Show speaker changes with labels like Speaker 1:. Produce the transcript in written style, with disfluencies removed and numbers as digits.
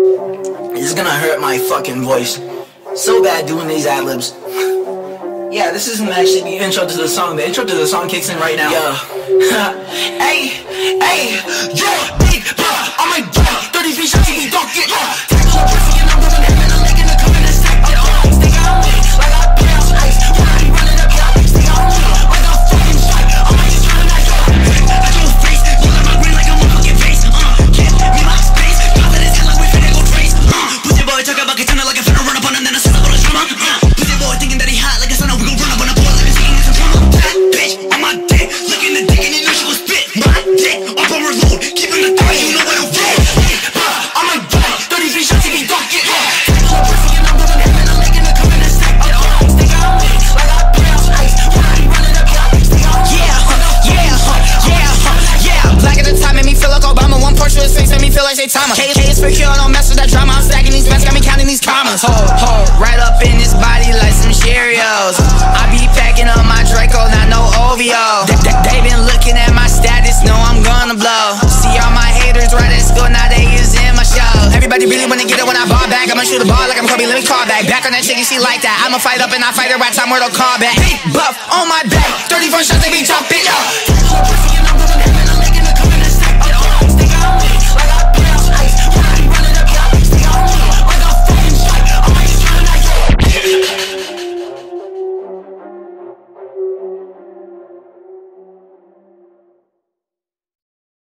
Speaker 1: This is gonna hurt my fucking voice so bad doing these ad-libs. Yeah, this isn't actually the intro to the song. The intro to the song kicks in right now. Yeah. Hey, yeah, big pop, I'm a dog. 30 feet shots, we don't get tax on pussy and I'm moving heaven. I'm making a coming and stack it on. Stick on me, like I put out some ice. When I be running up, yeah, stick on me, like a fucking strike. I'm just trying to knock you out. I do face, you let my green like a motherfucking face. Give me my space, drop it his head like we finna go trace. Pussy boy talk about getting like a finna run up on him, then I set up on a drama. Pussy boy thinking that he hot like a son, we gon' run up on a boy like a singing some drama. That bitch on my dick, looking the dick and you know she was spit. My dick up on reload, keeping the thing, you know what I'm for. I'm a dog, 33 shots if he don't get tax on pussy and I'm moving heaven. I'm making a coming and stack it on. Stick on me, like I put out some ice. When I be running up, yeah, stick on me. Yeah, black at the top made me feel like Obama. One portrait of his face made me feel like Saitama. K is for kill, don't mess with that drama. I'm stacking these bands, got me counting these commas. Hold, right up in his body like some Cheerios. I be packing up my Draco, not no OVO. They been looking at my status, know I'm gonna blow. See all my haters right at school, now they is in my show. Everybody really wanna get it when I ball back. I'ma shoot a ball like I'm Kobe, let me call back. Back on that chicken, she like that. I'ma fight up and I fight her by time where they'll call back. Big buff on my back, 34 shots, they be jumping, yo.